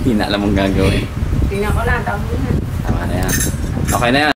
Hindi na alam mong gagawin. Tingnan ko lang, tama na. Tama na yan. Okay na yan.